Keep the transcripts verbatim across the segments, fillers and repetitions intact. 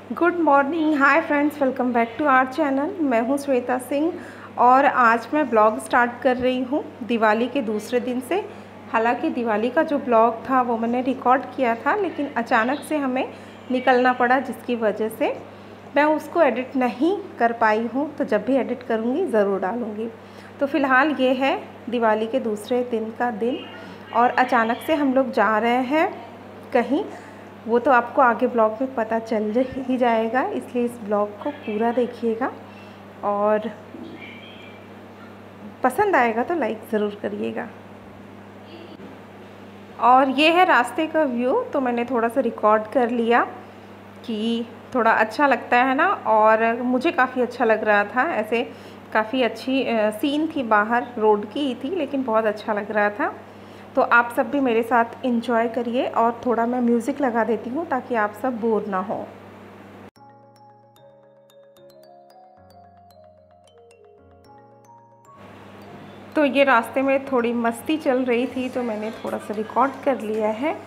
Good morning, hi friends, welcome back to our channel. मैं हूं श्वेता सिंह और आज मैं ब्लॉग स्टार्ट कर रही हूं दिवाली के दूसरे दिन से। हालांकि दिवाली का जो ब्लॉग था वो मैंने रिकॉर्ड किया था, लेकिन अचानक से हमें निकलना पड़ा, जिसकी वजह से मैं उसको एडिट नहीं कर पाई हूं। तो जब भी एडिट करूंगी ज़रूर डालूंगी। तो फ़िलहाल ये है दिवाली के दूसरे दिन का दिन और अचानक से हम लोग जा रहे हैं कहीं। वो तो आपको आगे ब्लॉग में पता चल ही जाएगा, इसलिए इस ब्लॉग को पूरा देखिएगा और पसंद आएगा तो लाइक ज़रूर करिएगा। और ये है रास्ते का व्यू, तो मैंने थोड़ा सा रिकॉर्ड कर लिया कि थोड़ा अच्छा लगता है ना, और मुझे काफ़ी अच्छा लग रहा था। ऐसे काफ़ी अच्छी सीन थी, बाहर रोड की ही थी, लेकिन बहुत अच्छा लग रहा था। तो आप सब भी मेरे साथ एंजॉय करिए और थोड़ा मैं म्यूज़िक लगा देती हूँ ताकि आप सब बोर ना हो। तो ये रास्ते में थोड़ी मस्ती चल रही थी, तो मैंने थोड़ा सा रिकॉर्ड कर लिया है।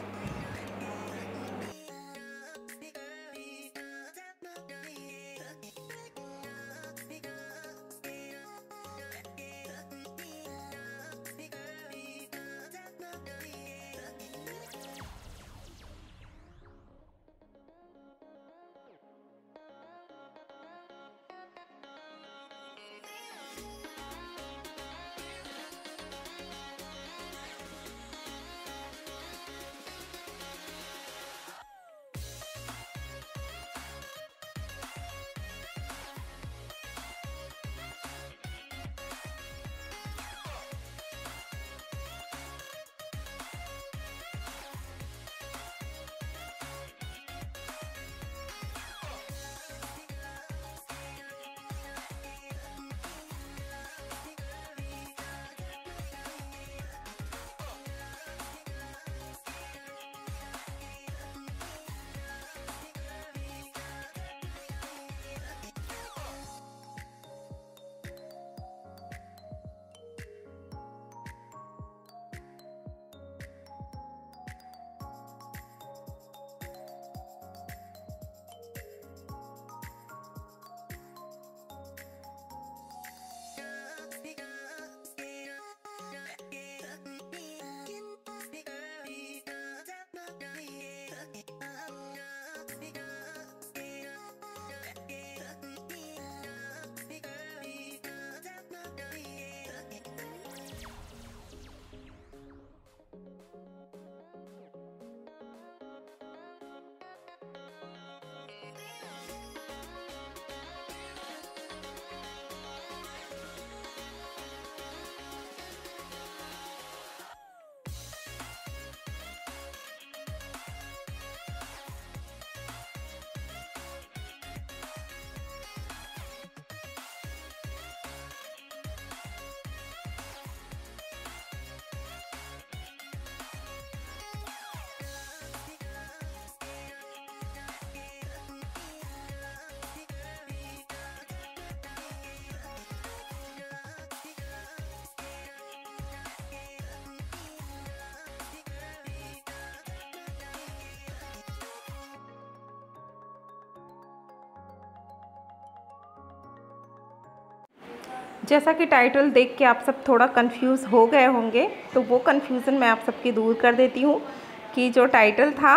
जैसा कि टाइटल देख के आप सब थोड़ा कंफ्यूज हो गए होंगे, तो वो कंफ्यूजन मैं आप सबकी दूर कर देती हूँ कि जो टाइटल था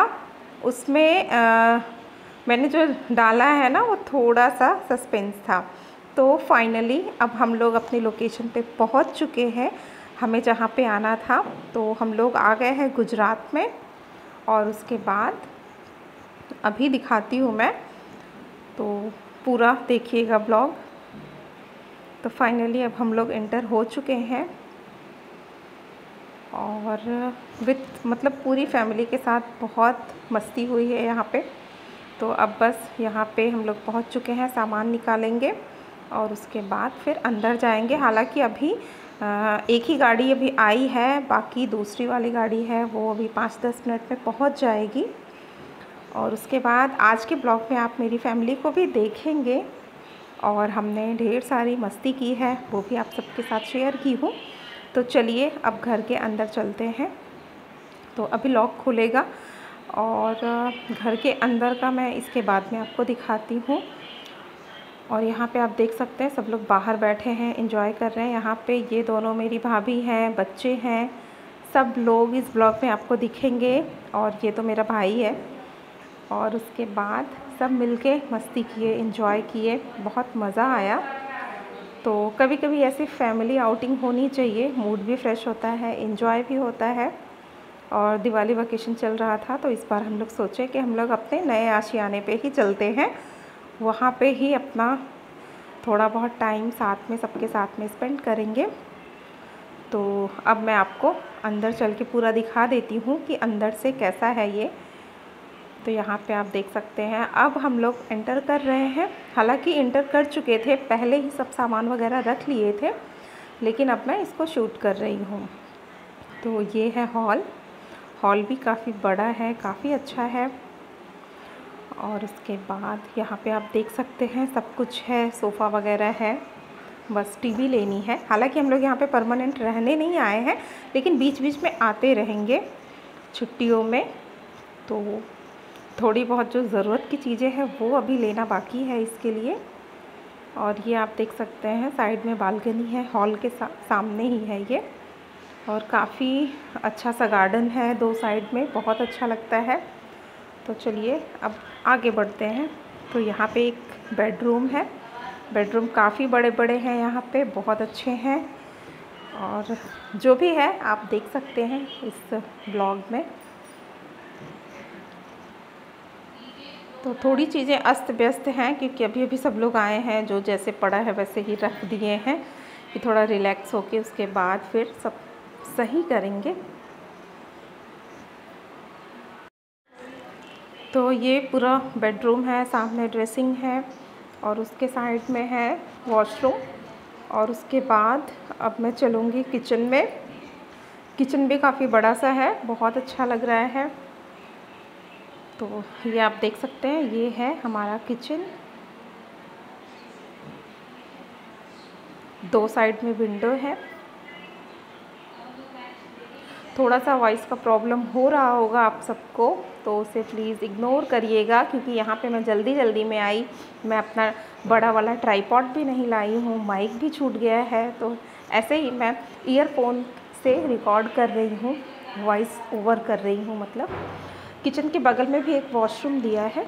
उसमें आ, मैंने जो डाला है ना वो थोड़ा सा सस्पेंस था। तो फाइनली अब हम लोग अपनी लोकेशन पे पहुँच चुके हैं, हमें जहाँ पे आना था। तो हम लोग आ गए हैं गुजरात में, और उसके बाद अभी दिखाती हूँ मैं, तो पूरा देखिएगा ब्लॉग। तो फाइनली अब हम लोग एंटर हो चुके हैं और विथ मतलब पूरी फैमिली के साथ बहुत मस्ती हुई है यहाँ पे। तो अब बस यहाँ पे हम लोग पहुँच चुके हैं, सामान निकालेंगे और उसके बाद फिर अंदर जाएंगे। हालांकि अभी एक ही गाड़ी अभी आई है, बाकी दूसरी वाली गाड़ी है वो अभी पाँच दस मिनट में पहुँच जाएगी। और उसके बाद आज के ब्लॉग में आप मेरी फैमिली को भी देखेंगे और हमने ढेर सारी मस्ती की है, वो भी आप सबके साथ शेयर की हूँ। तो चलिए अब घर के अंदर चलते हैं। तो अभी लॉक खुलेगा और घर के अंदर का मैं इसके बाद में आपको दिखाती हूँ। और यहाँ पे आप देख सकते हैं सब लोग बाहर बैठे हैं, एंजॉय कर रहे हैं। यहाँ पे ये दोनों मेरी भाभी हैं, बच्चे हैं, सब लोग इस ब्लॉग में आपको दिखेंगे। और ये तो मेरा भाई है। और उसके बाद सब मिलके मस्ती किए, एंजॉय किए, बहुत मज़ा आया। तो कभी कभी ऐसी फैमिली आउटिंग होनी चाहिए, मूड भी फ्रेश होता है, एंजॉय भी होता है। और दिवाली वेकेशन चल रहा था तो इस बार हम लोग सोचे कि हम लोग अपने नए आशियाने पे ही चलते हैं, वहाँ पे ही अपना थोड़ा बहुत टाइम साथ में सबके साथ में स्पेंड करेंगे। तो अब मैं आपको अंदर चल के पूरा दिखा देती हूँ कि अंदर से कैसा है ये। तो यहाँ पे आप देख सकते हैं अब हम लोग एंटर कर रहे हैं। हालांकि एंटर कर चुके थे, पहले ही सब सामान वगैरह रख लिए थे, लेकिन अब मैं इसको शूट कर रही हूँ। तो ये है हॉल। हॉल भी काफ़ी बड़ा है, काफ़ी अच्छा है। और उसके बाद यहाँ पे आप देख सकते हैं सब कुछ है, सोफ़ा वगैरह है, बस टीवी लेनी है। हालांकि हम लोग यहाँ पे परमानेंट रहने नहीं आए हैं, लेकिन बीच बीच में आते रहेंगे छुट्टियों में। तो थोड़ी बहुत जो ज़रूरत की चीज़ें हैं वो अभी लेना बाकी है इसके लिए। और ये आप देख सकते हैं साइड में बालकनी है, हॉल के सा, सामने ही है ये। और काफ़ी अच्छा सा गार्डन है दो साइड में, बहुत अच्छा लगता है। तो चलिए अब आगे बढ़ते हैं। तो यहाँ पे एक बेडरूम है। बेडरूम काफ़ी बड़े बड़े हैं यहाँ पे, बहुत अच्छे हैं। और जो भी है आप देख सकते हैं इस ब्लॉग में। तो थोड़ी चीज़ें अस्त व्यस्त हैं क्योंकि अभी अभी सब लोग आए हैं, जो जैसे पड़ा है वैसे ही रख दिए हैं कि थोड़ा रिलैक्स होके उसके बाद फिर सब सही करेंगे। तो ये पूरा बेडरूम है, सामने ड्रेसिंग है और उसके साइड में है वॉशरूम। और उसके बाद अब मैं चलूँगी किचन में। किचन भी काफ़ी बड़ा सा है, बहुत अच्छा लग रहा है। तो ये आप देख सकते हैं, ये है हमारा किचन। दो साइड में विंडो है। थोड़ा सा वॉइस का प्रॉब्लम हो रहा होगा आप सबको, तो उसे प्लीज़ इग्नोर करिएगा क्योंकि यहाँ पे मैं जल्दी जल्दी में आई। मैं अपना बड़ा वाला ट्राइपॉड भी नहीं लाई हूँ, माइक भी छूट गया है। तो ऐसे ही मैं ईयरफोन से रिकॉर्ड कर रही हूँ, वॉइस ओवर कर रही हूँ मतलब। किचन के बगल में भी एक वॉशरूम दिया है।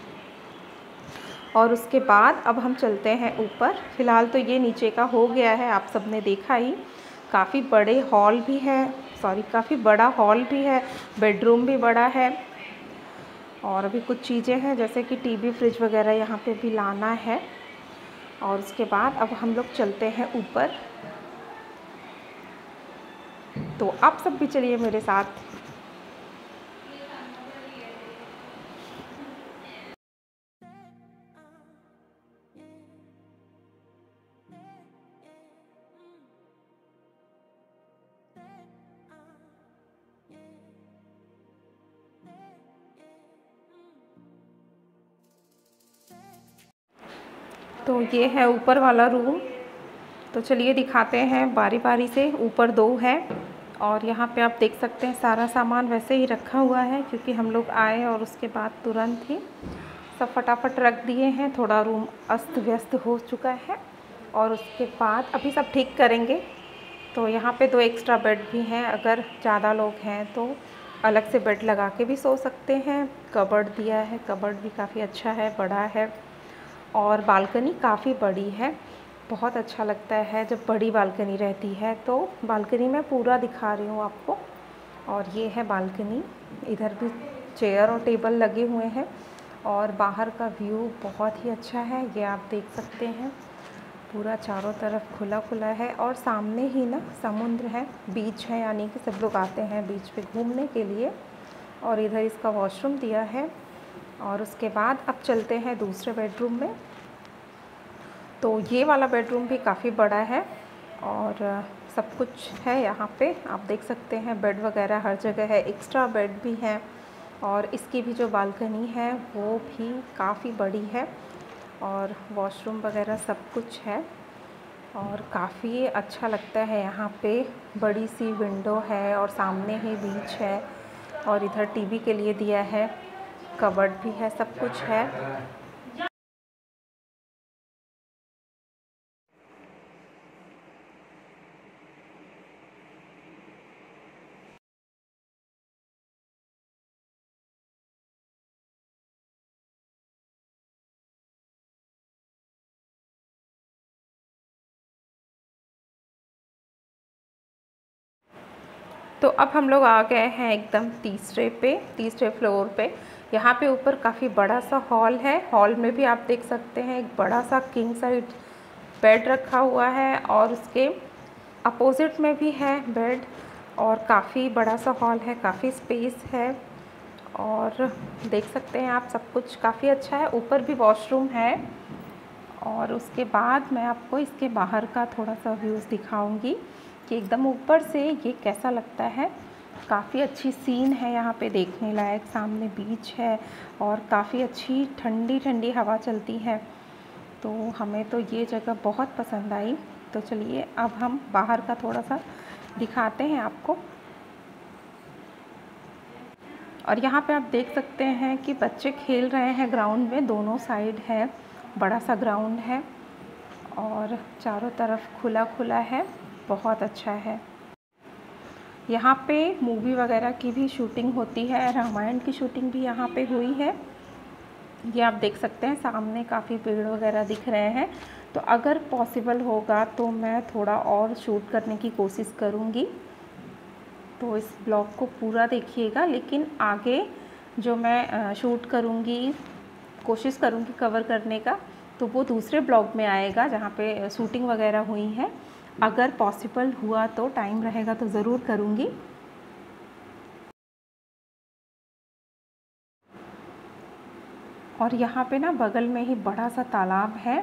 और उसके बाद अब हम चलते हैं ऊपर। फ़िलहाल तो ये नीचे का हो गया है, आप सब ने देखा ही। काफ़ी बड़े हॉल भी है, सॉरी काफ़ी बड़ा हॉल भी है, बेडरूम भी बड़ा है। और अभी कुछ चीज़ें हैं जैसे कि टीवी, फ्रिज वगैरह यहाँ पे भी लाना है। और उसके बाद अब हम लोग चलते हैं ऊपर। तो आप सब भी चलिए मेरे साथ। तो ये है ऊपर वाला रूम। तो चलिए दिखाते हैं बारी बारी से। ऊपर दो है और यहाँ पे आप देख सकते हैं सारा सामान वैसे ही रखा हुआ है क्योंकि हम लोग आए और उसके बाद तुरंत ही सब फटाफट रख दिए हैं। थोड़ा रूम अस्त व्यस्त हो चुका है और उसके बाद अभी सब ठीक करेंगे। तो यहाँ पे दो एक्स्ट्रा बेड भी हैं, अगर ज़्यादा लोग हैं तो अलग से बेड लगा के भी सो सकते हैं। कबर्ड दिया है, कबर्ड भी काफ़ी अच्छा है, बड़ा है। और बालकनी काफ़ी बड़ी है, बहुत अच्छा लगता है जब बड़ी बालकनी रहती है। तो बालकनी में पूरा दिखा रही हूँ आपको। और ये है बालकनी, इधर भी चेयर और टेबल लगे हुए हैं और बाहर का व्यू बहुत ही अच्छा है। ये आप देख सकते हैं, पूरा चारों तरफ खुला खुला है और सामने ही ना समुद्र है, बीच है, यानी कि सब लोग आते हैं बीच पे घूमने के लिए। और इधर इसका वॉशरूम दिया है। और उसके बाद अब चलते हैं दूसरे बेडरूम में। तो ये वाला बेडरूम भी काफ़ी बड़ा है और सब कुछ है यहाँ पे, आप देख सकते हैं। बेड वगैरह हर जगह है, एक्स्ट्रा बेड भी हैं। और इसकी भी जो बालकनी है वो भी काफ़ी बड़ी है और वॉशरूम वगैरह सब कुछ है। और काफ़ी अच्छा लगता है यहाँ पे, बड़ी सी विंडो है और सामने ही बीच है। और इधर टीवी के लिए दिया है, कबर्ड भी है, सब कुछ है। तो अब हम लोग आ गए हैं एकदम तीसरे पे तीसरे फ्लोर पे। यहाँ पे ऊपर काफ़ी बड़ा सा हॉल है। हॉल में भी आप देख सकते हैं एक बड़ा सा किंग साइज बेड रखा हुआ है और उसके अपोजिट में भी है बेड, और काफ़ी बड़ा सा हॉल है, काफ़ी स्पेस है और देख सकते हैं आप सब कुछ काफ़ी अच्छा है। ऊपर भी वॉशरूम है और उसके बाद मैं आपको इसके बाहर का थोड़ा सा व्यूज़ दिखाऊंगी कि एकदम ऊपर से ये कैसा लगता है। काफ़ी अच्छी सीन है यहाँ पे देखने लायक, सामने बीच है और काफ़ी अच्छी ठंडी ठंडी हवा चलती है। तो हमें तो ये जगह बहुत पसंद आई। तो चलिए अब हम बाहर का थोड़ा सा दिखाते हैं आपको। और यहाँ पे आप देख सकते हैं कि बच्चे खेल रहे हैं ग्राउंड में, दोनों साइड है, बड़ा सा ग्राउंड है और चारों तरफ खुला खुला है, बहुत अच्छा है। यहाँ पे मूवी वगैरह की भी शूटिंग होती है, रामायण की शूटिंग भी यहाँ पे हुई है। ये आप देख सकते हैं सामने काफ़ी पेड़ वगैरह दिख रहे हैं। तो अगर पॉसिबल होगा तो मैं थोड़ा और शूट करने की कोशिश करूँगी। तो इस ब्लॉग को पूरा देखिएगा, लेकिन आगे जो मैं शूट करूँगी, कोशिश करूँगी कवर करने का, तो वो दूसरे ब्लॉग में आएगा जहाँ पे शूटिंग वगैरह हुई है। अगर पॉसिबल हुआ तो, टाइम रहेगा तो ज़रूर करूँगी। और यहाँ पे ना बगल में ही बड़ा सा तालाब है।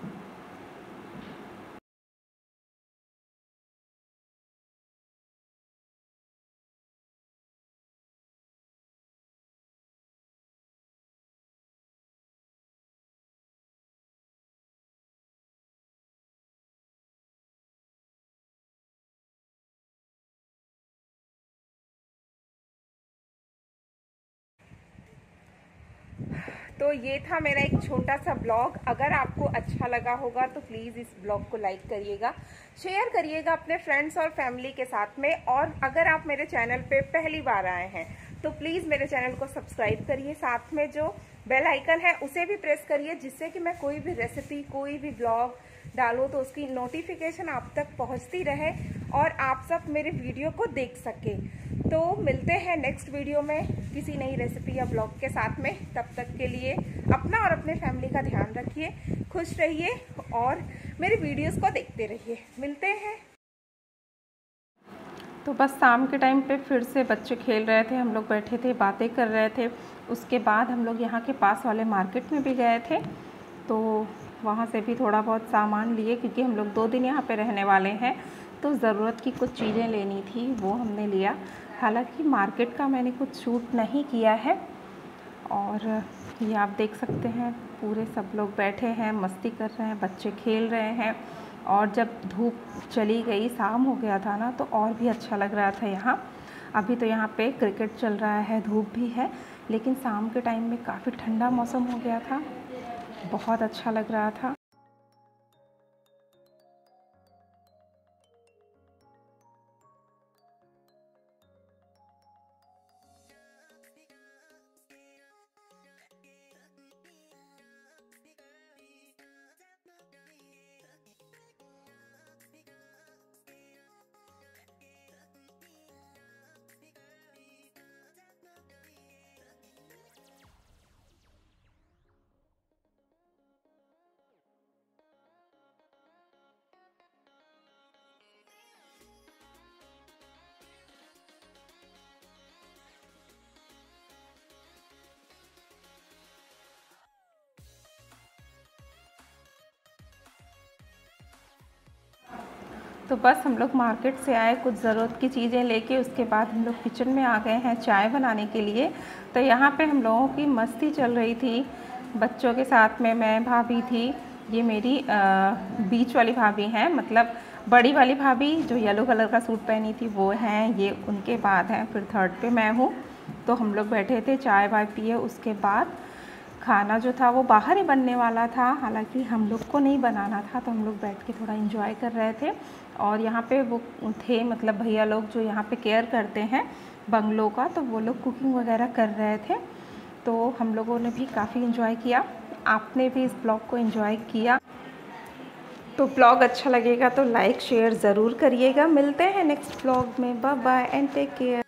तो ये था मेरा एक छोटा सा ब्लॉग। अगर आपको अच्छा लगा होगा तो प्लीज़ इस ब्लॉग को लाइक करिएगा, शेयर करिएगा अपने फ्रेंड्स और फैमिली के साथ में। और अगर आप मेरे चैनल पे पहली बार आए हैं तो प्लीज़ मेरे चैनल को सब्सक्राइब करिए, साथ में जो बेल आइकन है उसे भी प्रेस करिए, जिससे कि मैं कोई भी रेसिपी, कोई भी ब्लॉग डालूँ तो उसकी नोटिफिकेशन आप तक पहुँचती रहे और आप सब मेरे वीडियो को देख सकें। तो मिलते हैं नेक्स्ट वीडियो में किसी नई रेसिपी या ब्लॉग के साथ में। तब तक के लिए अपना और अपने फैमिली का ध्यान रखिए, खुश रहिए और मेरे वीडियोस को देखते रहिए। मिलते हैं। तो बस शाम के टाइम पे फिर से बच्चे खेल रहे थे, हम लोग बैठे थे, बातें कर रहे थे। उसके बाद हम लोग यहाँ के पास वाले मार्केट में भी गए थे, तो वहाँ से भी थोड़ा बहुत सामान लिए, क्योंकि हम लोग दो दिन यहाँ पे रहने वाले हैं। तो ज़रूरत की कुछ चीज़ें लेनी थी, वो हमने लिया। हालांकि मार्केट का मैंने कुछ शूट नहीं किया है। और ये आप देख सकते हैं पूरे सब लोग बैठे हैं, मस्ती कर रहे हैं, बच्चे खेल रहे हैं। और जब धूप चली गई, शाम हो गया था ना, तो और भी अच्छा लग रहा था यहाँ। अभी तो यहाँ पे क्रिकेट चल रहा है, धूप भी है, लेकिन शाम के टाइम में काफ़ी ठंडा मौसम हो गया था, बहुत अच्छा लग रहा था। तो बस हम लोग मार्केट से आए कुछ ज़रूरत की चीज़ें लेके, उसके बाद हम लोग किचन में आ गए हैं चाय बनाने के लिए। तो यहाँ पे हम लोगों की मस्ती चल रही थी बच्चों के साथ में। मैं, भाभी थी, ये मेरी आ, बीच वाली भाभी हैं, मतलब बड़ी वाली भाभी जो येलो कलर का सूट पहनी थी वो हैं, ये उनके बाद हैं, फिर थर्ड पे मैं हूँ। तो हम लोग बैठे थे, चाय वाय पिए। उसके बाद खाना जो था वो बाहर ही बनने वाला था, हालांकि हम लोग को नहीं बनाना था, तो हम लोग बैठ के थोड़ा एंजॉय कर रहे थे। और यहाँ पे वो थे मतलब भैया लोग जो यहाँ पे केयर करते हैं बंगलों का, तो वो लोग कुकिंग वगैरह कर रहे थे। तो हम लोगों ने भी काफ़ी एंजॉय किया। आपने भी इस ब्लॉग को एंजॉय किया तो ब्लॉग अच्छा लगेगा तो लाइक शेयर ज़रूर करिएगा। मिलते हैं नेक्स्ट ब्लॉग में। Bye bye and take care.